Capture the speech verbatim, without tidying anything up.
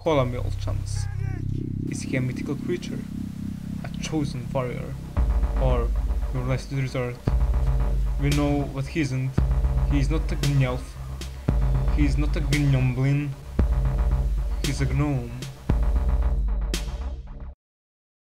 Colamial chance. Is he a mythical creature? A chosen warrior? Or your last resort? We know what he isn't. He is not a green elf. He is not a green gnome. He's a gnome.